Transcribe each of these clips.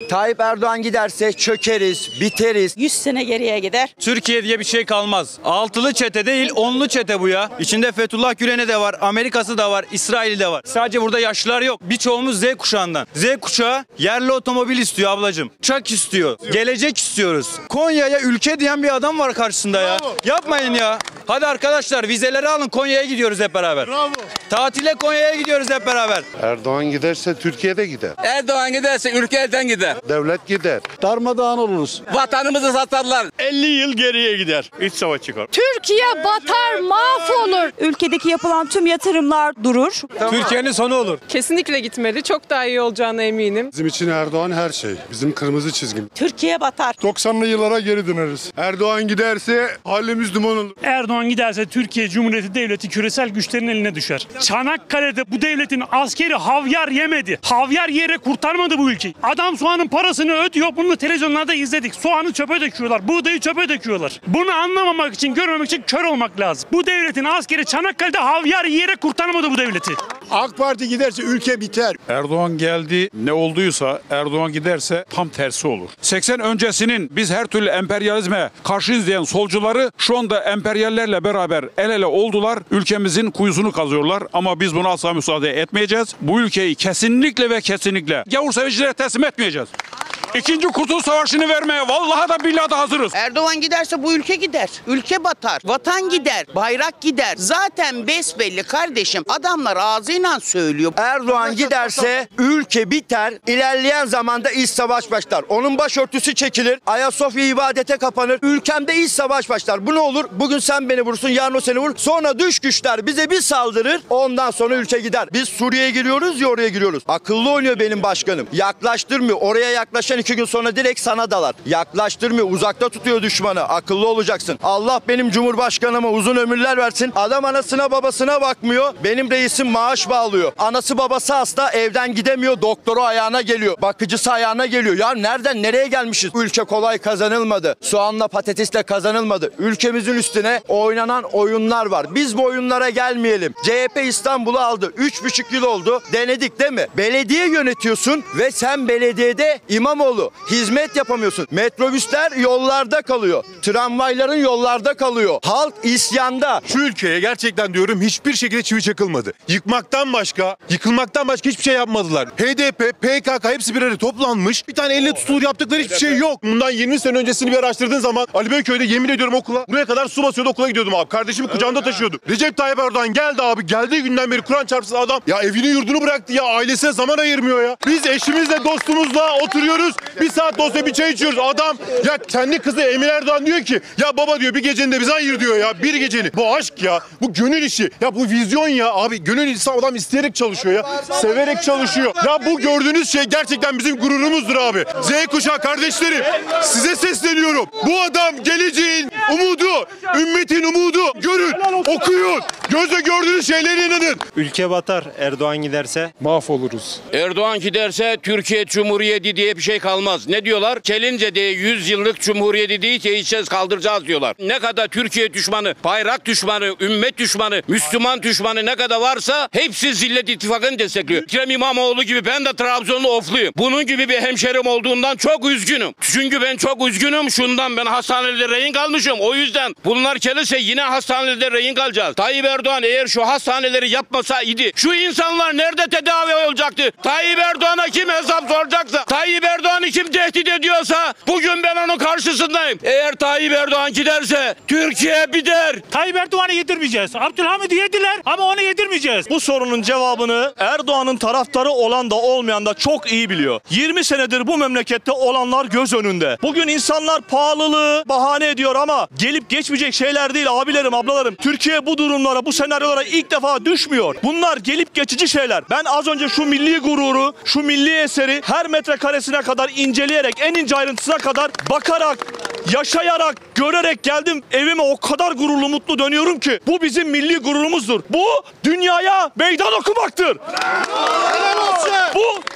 Tayyip Erdoğan giderse çökeriz, biteriz. 100 sene geriye gider. Türkiye diye bir şey kalmaz. Altılı çete değil, onlu çete bu ya. İçinde Fethullah Gülen'i de var, Amerika'sı da var, İsrail'i de var. Sadece burada yaşlılar yok. Birçoğumuz Z kuşağından. Z kuşağı yerli otomobil istiyor ablacığım. Uçak istiyor. Gelecek istiyoruz. Konya'ya ülke diyen bir adam var karşısında ya. Yapmayın ya. Hadi arkadaşlar vizeleri alın, Konya'ya gidiyoruz hep beraber. Bravo. Tatile Konya'ya gidiyoruz hep beraber. Erdoğan giderse Türkiye'de gider. Erdoğan giderse ülke elden gider. Devlet gider. Darmadağın oluruz. Vatanımızı satarlar. 50 yıl geriye gider. İç savaş çıkar. Türkiye batar, mahvolur. Ülkedeki yapılan tüm yatırımlar durur. Türkiye'nin sonu olur. Kesinlikle gitmeli. Çok daha iyi olacağına eminim. Bizim için Erdoğan her şey. Bizim kırmızı çizgimiz. Türkiye batar. 90'lı yıllara geri döneriz. Erdoğan giderse halimiz duman olur. Erdoğan giderse Türkiye Cumhuriyeti Devleti küresel güçlerin eline düşer. Çanakkale'de bu devletin askeri havyar yemedi. Havyar yere kurtarmadı bu ülkeyi. Adam soğanın parasını ödüyor. Bunu televizyonlarda izledik. Soğanı çöpe döküyorlar. Buğdayı çöpe döküyorlar. Bunu anlamamak için, görmemek için kör olmak lazım. Bu devletin askeri Çanakkale'de havyar yere kurtarmadı bu devleti. AK Parti giderse ülke biter. Erdoğan geldi, ne olduysa Erdoğan giderse tam tersi olur. 80 öncesinin biz her türlü emperyalizme karşıyız diyen solcuları şu anda emperyallerle beraber el ele oldular. Ülkemizin kuyusunu kazıyorlar ama biz buna asla müsaade etmeyeceğiz. Bu ülkeyi kesinlikle ve kesinlikle gavur sevicilere teslim etmeyeceğiz. İkinci Kurtuluş Savaşı'nı vermeye vallahi da billahi da hazırız. Erdoğan giderse bu ülke gider. Ülke batar. Vatan gider. Bayrak gider. Zaten besbelli kardeşim. Adamlar ağzıyla söylüyor. Erdoğan giderse ülke biter. İlerleyen zamanda iç savaş başlar. Onun başörtüsü çekilir. Ayasofya ibadete kapanır. Ülkemde iç savaş başlar. Bu ne olur? Bugün sen beni vursun, yarın o seni vur. Sonra dış güçler bize bir saldırır. Ondan sonra ülke gider. Biz Suriye'ye giriyoruz ya oraya giriyoruz. Akıllı oynuyor benim başkanım. Yaklaştırmıyor. Oraya yaklaşan 2 gün sonra direkt sana dalar. Yaklaştırmıyor. Uzakta tutuyor düşmanı. Akıllı olacaksın. Allah benim Cumhurbaşkanıma uzun ömürler versin. Adam anasına babasına bakmıyor. Benim reisim maaş bağlıyor. Anası babası hasta, evden gidemiyor. Doktoru ayağına geliyor. Bakıcısı ayağına geliyor. Ya nereden nereye gelmişiz? Ülke kolay kazanılmadı. Soğanla patatesle kazanılmadı. Ülkemizin üstüne oynanan oyunlar var. Biz bu oyunlara gelmeyelim. CHP İstanbul'u aldı. 3,5 yıl oldu. Denedik değil mi? Belediye yönetiyorsun ve sen belediyede İmamoğlu hizmet yapamıyorsun. Metrobüsler yollarda kalıyor. Tramvayların yollarda kalıyor. Halk isyanda. Şu ülkeye gerçekten diyorum hiçbir şekilde çivi çakılmadı. Yıkmaktan başka, yıkılmaktan başka hiçbir şey yapmadılar. HDP, PKK hepsi bir araya toplanmış. Bir tane elle tutulur yaptıkları hiçbir şey yok. Bundan 20 sene öncesini bir araştırdığın zaman Ali Beyköy'de yemin ediyorum okula. Buraya kadar su basıyordu, okula gidiyordum abi. Kardeşimi kucağımda taşıyordum. Recep Tayyip Erdoğan geldi abi. Geldiği günden beri Kur'an çarpsın adam. Ya evini yurdunu bıraktı ya. Ailesine zaman ayırmıyor ya. Biz eşimizle dostumuzla oturuyoruz. Bir saat dosya bir çay içiyoruz. Adam ya kendi kızı Emine Erdoğan diyor ki ya baba diyor bir geceni de bize ayır diyor ya. Bir geceni. Bu aşk ya. Bu gönül işi. Ya bu vizyon ya. Abi gönül işi adam isteyerek çalışıyor ya. Severek çalışıyor. Ya bu gördüğünüz şey gerçekten bizim gururumuzdur abi. Z kuşağı kardeşlerim size sesleniyorum. Bu adam geleceğin umudu. Ümmetin umudu. Görün. Okuyun. Gözle gördüğünüz şeylere inanın. Ülke batar Erdoğan giderse. Mahvoluruz. Erdoğan giderse Türkiye Cumhuriyeti diye bir şey kalmaz. Ne diyorlar? Gelince diye 100 yıllık Cumhuriyeti değil değişeceğiz kaldıracağız diyorlar. Ne kadar Türkiye düşmanı, bayrak düşmanı, ümmet düşmanı, Müslüman düşmanı ne kadar varsa hepsi Zillet İttifakı'nı destekliyor. Ekrem İmamoğlu gibi ben de Trabzonlu ofluyum. Bunun gibi bir hemşerim olduğundan çok üzgünüm. Çünkü ben çok üzgünüm. Şundan ben hastanede rehin kalmışım. O yüzden bunlar gelirse yine hastanede rehin kalacağız. Tayyip Erdoğan eğer şu hastaneleri yapmasaydı şu insanlar nerede tedavi olacaktı? Tayyip Erdoğan'a kim hesap soracaksa, Tayyip Erdoğan'ı kim tehdit ediyorsa bugün ben onun karşısındayım. Eğer Tayyip Erdoğan giderse Türkiye biter. Tayyip Erdoğan'ı yedirmeyeceğiz. Abdülhamid'i yediler ama onu yedirmeyeceğiz. Bu sorunun cevabını Erdoğan'ın taraftarı olan da olmayan da çok iyi biliyor. 20 senedir bu memlekette olanlar göz önünde. Bugün insanlar pahalılığı bahane ediyor ama gelip geçmeyecek şeyler değil abilerim, ablalarım. Türkiye bu durumlara, bu senaryolara ilk defa düşmüyor. Bunlar gelip geçici şeyler. Ben az önce şu milli gururu, şu milli eseri her metrekaresine kadar inceleyerek, en ince ayrıntısına kadar bakarak, yaşayarak, görerek geldim. Evime o kadar gururlu, mutlu dönüyorum ki bu bizim milli gururumuzdur. Bu dünyaya meydan okumaktır. Bu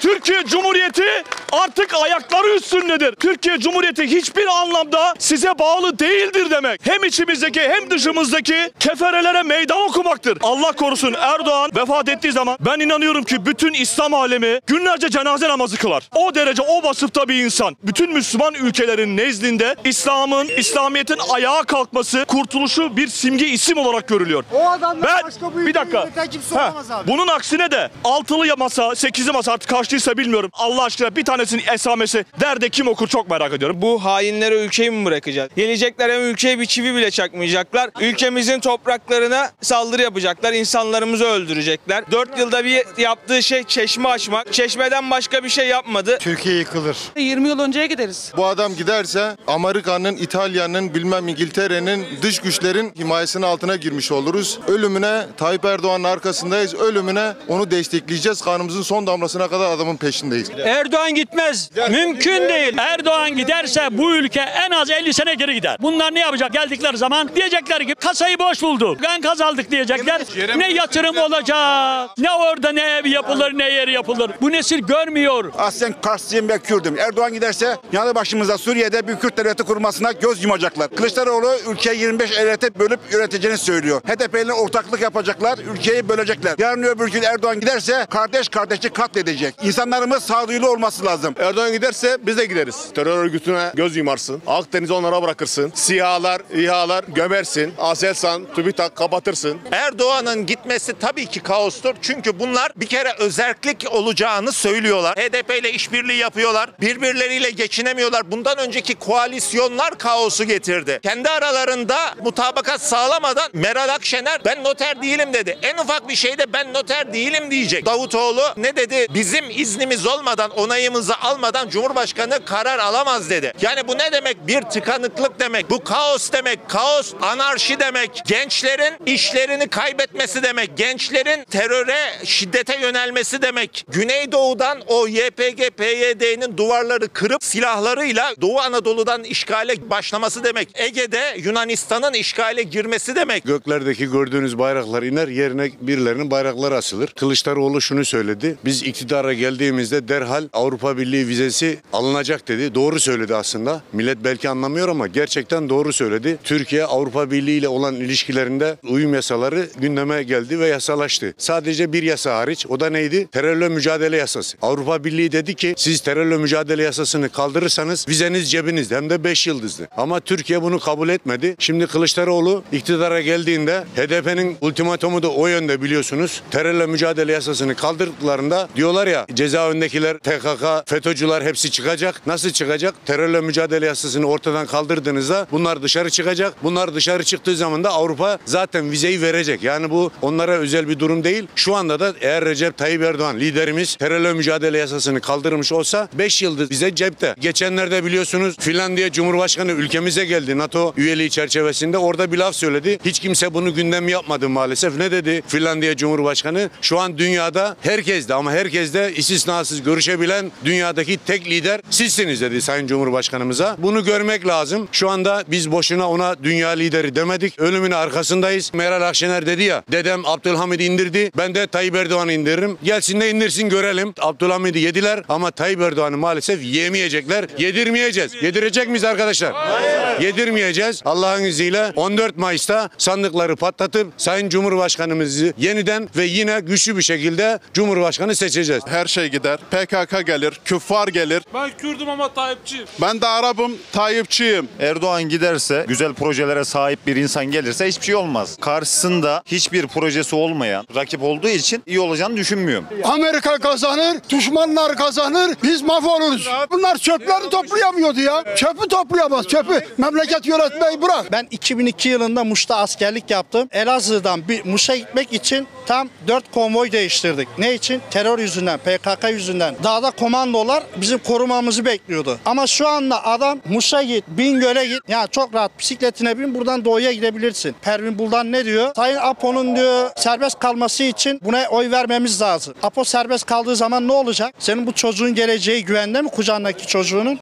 Türkiye Cumhuriyeti artık ayakları üstündedir. Türkiye Cumhuriyeti hiçbir anlamda size bağlı değildir demek. Hem içimizdeki hem dışımızdaki keferelere meydan okumaktır. Allah korusun Erdoğan vefat ettiği zaman ben inanıyorum ki bütün İslam alemi günlerce cenaze namazı kılar. O derece o vasıfta bir insan. Bütün Müslüman ülkelerin nezdinde İslamiyet'in ayağa kalkması, kurtuluşu bir simge isim olarak görülüyor. O adamlar Ben başka bir bir dakika. kimse olamaz abi. Bunun aksine de altılı masa, 8'li masa artık kaçtıysa bilmiyorum. Allah aşkına bir tanesinin esamesi derde kim okur çok merak ediyorum. Bu hainlere ülkeyi mi bırakacağız? Gelecekler hem ülkeye bir çivi bile çakmayacaklar. Ülkemizin topraklarına saldırı yapacaklar. İnsanlarımızı öldürecekler. 4 yılda bir yaptığı şey çeşme açmak. Çeşmeden başka bir şey yapmadı. Türkiye yıkılır. 20 yıl önceye gideriz. Bu adam giderse Amerika'nın, İtalya'nın, bilmem İngiltere'nin, dış güçlerin himayesinin altına girmiş oluruz. Ölümüne Tayyip Erdoğan'ın arkasındayız. Ölümüne onu destekleyeceğiz. Kanımızın son damlasına kadar adamın peşindeyiz. Erdoğan gitmez. Mümkün değil. Erdoğan giderse bu ülke en az 50 sene geri gider. Bunlar ne yapacak geldikleri zaman? Diyecekler ki kasayı boş bulduk. Enkaz aldık diyecekler. Ne yatırım olacak? Ne orada ne ev yapılır ne yer yapılır. Bu nesil görmüyor. Aslen Karslıyım ve Kürdüm. Erdoğan giderse yanı başımıza Suriye'de bir Kürt devleti kurmasına göz yumacaklar. Kılıçdaroğlu ülkeyi 25 eyalete bölüp yöneteceğini söylüyor. HDP ile ortaklık yapacaklar, ülkeyi bölecekler. Yarın öbür gün Erdoğan giderse kardeş kardeşi katledecek. İnsanlarımız sağduyulu olması lazım. Erdoğan giderse biz de gideriz. Terör örgütüne göz yumarsın. Akdeniz'i onlara bırakırsın. SİHA'lar, İHA'lar gömersin. Aselsan, TÜBİTAK kapatırsın. Erdoğan'ın gitmesi tabii ki kaostur. Çünkü bunlar bir kere özerklik olacağını söylüyorlar. HDP ile işbirliği yapıyorlar. Birbirleriyle geçinemiyorlar. Bundan önceki koalisyonlar kaosu getirdi. Kendi aralarında mutabakat sağlamadan Meral Akşener ben noter değilim dedi. En ufak bir şeyde ben noter değilim diyecek. Davutoğlu ne dedi? Bizim iznimiz olmadan, onayımızı almadan Cumhurbaşkanı karar alamaz dedi. Yani bu ne demek? Bir tıkanıklık demek. Bu kaos demek. Kaos anarşi demek. Gençlerin işlerini kaybetmesi demek. Gençlerin teröre, şiddete yönelmesi demek. Güneydoğu'dan o YPG, PYD'nin duvarları kırıp silahlarıyla Doğu Anadolu'dan işgale başlaması demek. Ege'de Yunanistan'ın işgale girmesi demek. Göklerdeki gördüğünüz bayraklar iner, yerine birilerinin bayrakları asılır. Kılıçdaroğlu şunu söyledi. Biz iktidara geldiğimizde derhal Avrupa Birliği vizesi alınacak dedi. Doğru söyledi aslında. Millet belki anlamıyor ama gerçekten doğru söyledi. Türkiye Avrupa Birliği ile olan ilişkilerinde uyum yasaları gündeme geldi ve yasalaştı. Sadece bir yasa hariç. O da neydi? Terörle mücadele yasası. Avrupa Birliği dedi ki siz terörle mücadele yasasını kaldırırsanız vizeniz cebinizde hem de 5 yıldızlı. Ama Türkiye bunu kabul etmedi. Şimdi Kılıçdaroğlu iktidara geldiğinde HDP'nin ultimatomu da o yönde biliyorsunuz. Terörle mücadele yasasını kaldırdıklarında diyorlar ya cezaevindekiler, PKK, FETÖ'cüler hepsi çıkacak. Nasıl çıkacak? Terörle mücadele yasasını ortadan kaldırdığınızda bunlar dışarı çıkacak. Bunlar dışarı çıktığı zaman da Avrupa zaten vizeyi verecek. Yani bu onlara özel bir durum değil. Şu anda da eğer Recep Tayyip Erdoğan liderimiz terörle mücadele yasasını kaldırmış olsa 5 yıldız bize cepte. Geçenlerde biliyorsunuz Finlandiya Cumhurbaşkanı ülkemize geldi NATO üyeliği çerçevesinde. Orada bir laf söyledi. Hiç kimse bunu gündem yapmadı maalesef. Ne dedi Finlandiya Cumhurbaşkanı? Şu an dünyada herkeste ama herkeste istisnasız görüşebilen dünyadaki tek lider sizsiniz dedi Sayın Cumhurbaşkanımıza. Bunu görmek lazım. Şu anda biz boşuna ona dünya lideri demedik. Ölümün arkasındayız. Meral Akşener dedi ya dedem Abdülhamid'i indirdi. Ben de Tayyip Erdoğan'ı indiririm. Gelsin de indirsin görelim. Abdülhamid'i yediler ama Tayyip Erdoğan'ı maalesef yemeyecekler. Yedirmeyeceğiz. Yedirecek miyiz arkadaşlar? Hayır. Yedirmeyeceğiz. Allah'ın izniyle 14 Mayıs'ta sandıkları patlatıp Sayın Cumhurbaşkanımızı yeniden ve yine güçlü bir şekilde Cumhurbaşkanı seçeceğiz. Her şey gider. PKK gelir, küffar gelir. Ben Kürdüm ama Tayyipçiyim. Ben de Arap'ım, Tayyipçiyim. Erdoğan giderse, güzel projelere sahip bir insan gelirse hiçbir şey olmaz. Karşısında hiçbir projesi olmayan rakip olduğu için iyi olacağını düşünmüyorum. Amerika kazanır, düşmanlar kazanır, biz mahvoluruz. Bunlar çöpleri toplayamıyordu ya. Çöpü toplayamaz, çöpü. Memleket yönetmeyi bırak. Ben 2002 yılında Muş'ta askerlik yaptım. Elazığ'dan Muş'a gitmek için tam 4 konvoy değiştirdik. Ne için? Terör yüzünden, PKK yüzünden. Dağda komandolar bizim korumamızı bekliyordu. Ama şu anda adam Muş'a git, Bingöl'e git. Ya çok rahat bisikletine bin buradan doğuya gidebilirsin. Pervin Buldan ne diyor? Sayın Apo'nun diyor serbest kalması için buna oy vermemiz lazım. Apo serbest kaldığı zaman ne olacak? Senin bu çocuğun geleceği güvende mi kucağındaki çocuğunun?